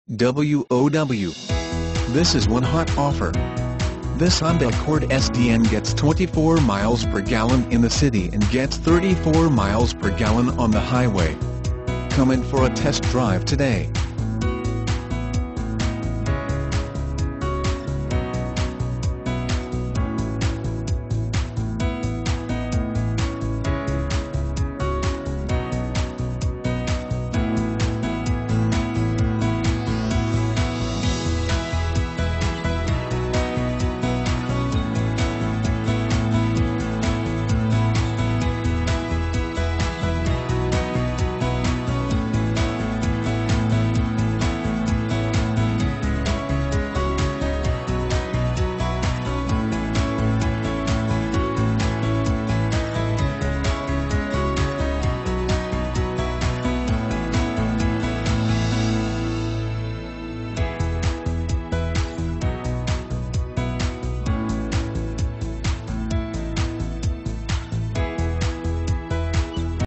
WOW. This is one hot offer. This Honda Accord Sdn gets 24 miles per gallon in the city and gets 34 miles per gallon on the highway. Come in for a test drive today.